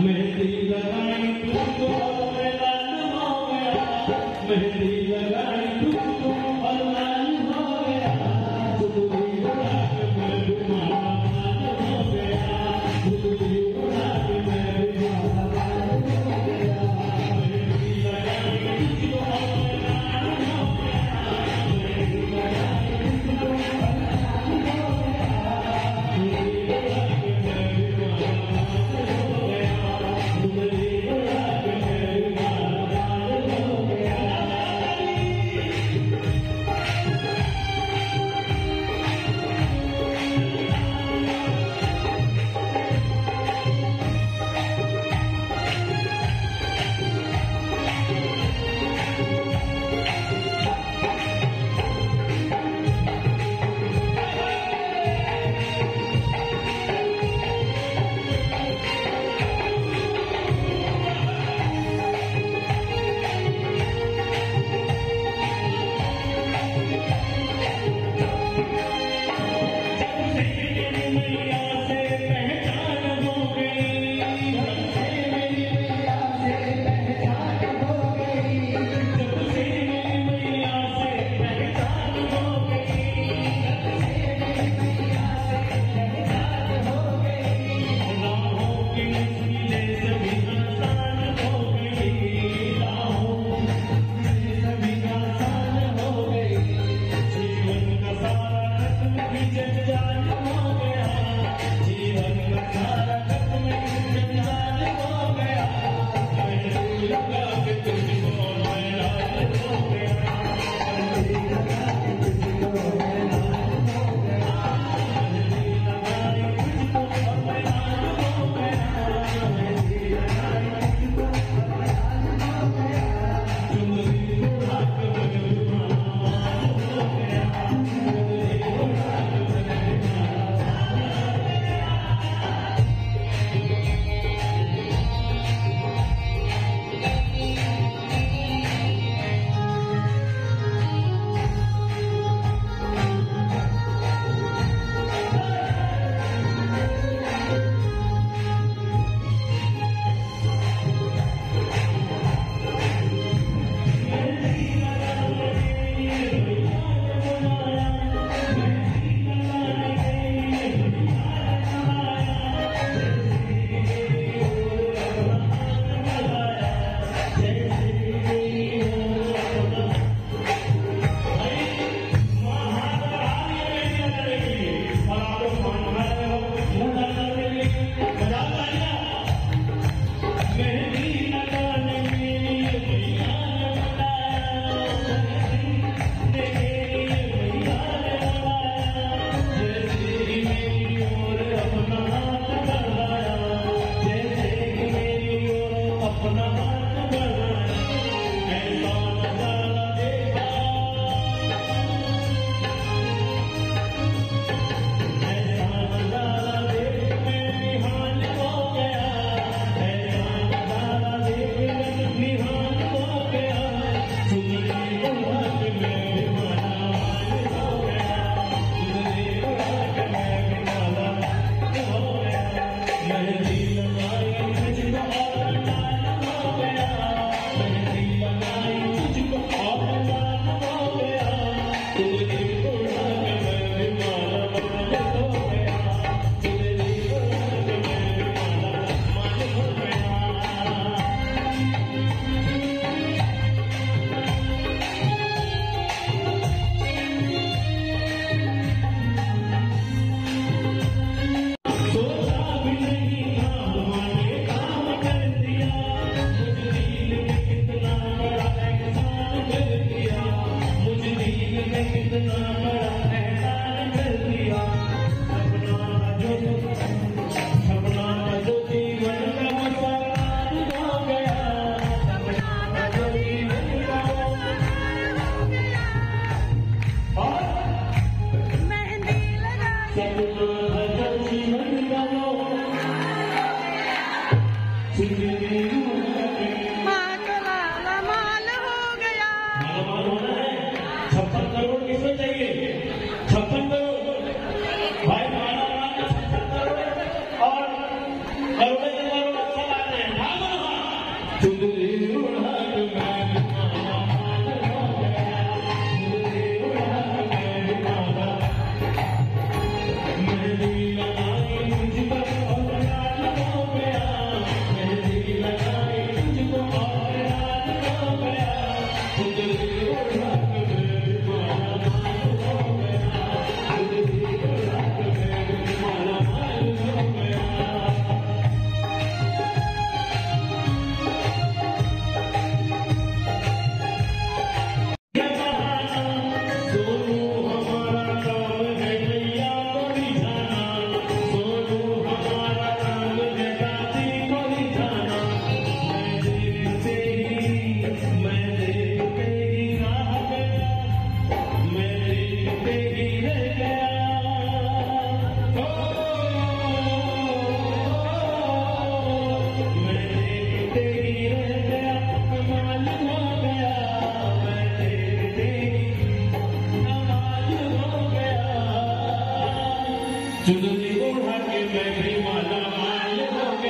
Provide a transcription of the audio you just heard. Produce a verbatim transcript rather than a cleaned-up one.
मेहंदी लगाई तुमको और लाल हो गया, मेहंदी लगाई तुमको और लाल हो गया, चुनरी उड़ा के मैं भी माला माल हो गया, चुनरी उड़ा के मैं भी माला माल हो गया, मेहंदी लगाई तुमको और लाल हो गया, मेहंदी लगाई तुमको और लाल हो गया, चुनरी उड़ा के मैं भी छप्पन करोड़ किसको चाहिए? छप्पन करोड़ भाई, माना माना छप्पन करोड़ और करोड़े के करोड़ अच्छा बात है। चुनरी ओढ़ा के मैं भी माला माल हो